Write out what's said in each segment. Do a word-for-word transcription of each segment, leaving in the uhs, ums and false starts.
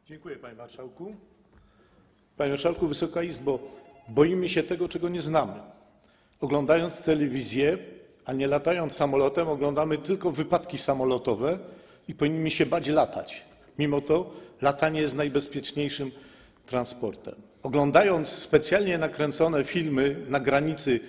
Dziękuję, panie marszałku. Panie marszałku, Wysoka Izbo, boimy się tego, czego nie znamy. Oglądając telewizję, a nie latając samolotem, oglądamy tylko wypadki samolotowe i powinniśmy się bać latać. Mimo to latanie jest najbezpieczniejszym transportem. Oglądając specjalnie nakręcone filmy na granicy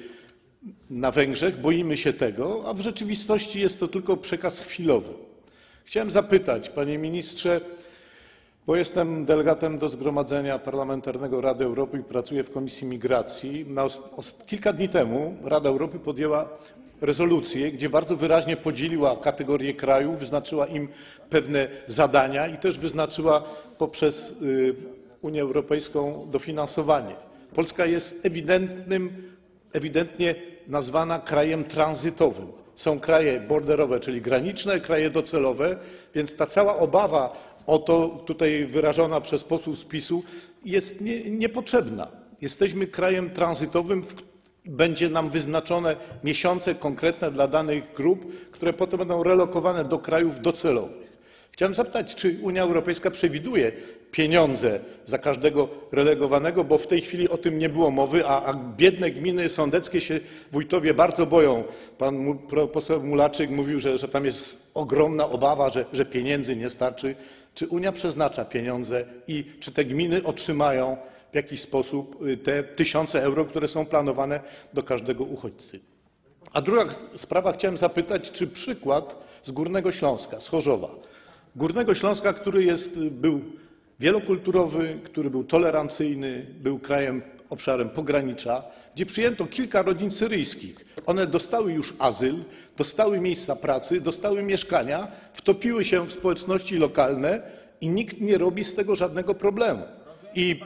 na Węgrzech, boimy się tego, a w rzeczywistości jest to tylko przekaz chwilowy. Chciałem zapytać, panie ministrze, bo jestem delegatem do Zgromadzenia Parlamentarnego Rady Europy i pracuję w Komisji Migracji. Na kilka dni temu Rada Europy podjęła rezolucję, gdzie bardzo wyraźnie podzieliła kategorie krajów, wyznaczyła im pewne zadania i też wyznaczyła poprzez Unię Europejską dofinansowanie. Polska jest ewidentnym, ewidentnie nazwana krajem tranzytowym. Są kraje borderowe, czyli graniczne, kraje docelowe, więc ta cała obawa o to tutaj wyrażona przez posłów z PiS-u jest nie, niepotrzebna. Jesteśmy krajem tranzytowym, w, będzie nam wyznaczone miesiące konkretne dla danych grup, które potem będą relokowane do krajów docelowych. Chciałem zapytać, czy Unia Europejska przewiduje pieniądze za każdego relegowanego, bo w tej chwili o tym nie było mowy, a, a biedne gminy sądeckie się wójtowie bardzo boją. Pan poseł Mulaczyk mówił, że, że tam jest ogromna obawa, że, że pieniędzy nie starczy. Czy Unia przeznacza pieniądze i czy te gminy otrzymają w jakiś sposób te tysiące euro, które są planowane do każdego uchodźcy? A druga sprawa, chciałem zapytać, czy przykład z Górnego Śląska, z Chorzowa, Górnego Śląska, który jest, był wielokulturowy, który był tolerancyjny, był krajem, obszarem pogranicza, gdzie przyjęto kilka rodzin syryjskich. One dostały już azyl, dostały miejsca pracy, dostały mieszkania, wtopiły się w społeczności lokalne i nikt nie robi z tego żadnego problemu. I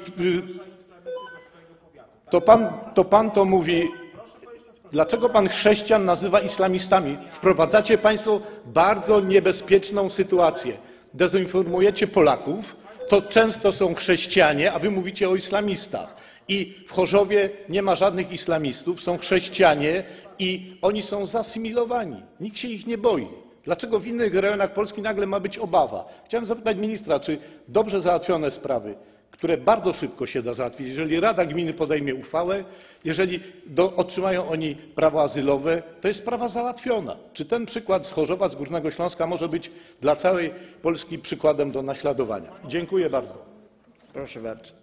to pan to, pan to mówi. Dlaczego pan chrześcijan nazywa islamistami? Wprowadzacie państwo bardzo niebezpieczną sytuację. Dezinformujecie Polaków, to często są chrześcijanie, a wy mówicie o islamistach. I w Chorzowie nie ma żadnych islamistów, są chrześcijanie i oni są zasymilowani. Nikt się ich nie boi. Dlaczego w innych rejonach Polski nagle ma być obawa? Chciałem zapytać ministra, czy dobrze załatwione sprawy, które bardzo szybko się da załatwić, jeżeli Rada Gminy podejmie uchwałę, jeżeli do, otrzymają oni prawo azylowe, to jest sprawa załatwiona. Czy ten przykład z Chorzowa, z Górnego Śląska może być dla całej Polski przykładem do naśladowania? Dziękuję bardzo. Proszę bardzo.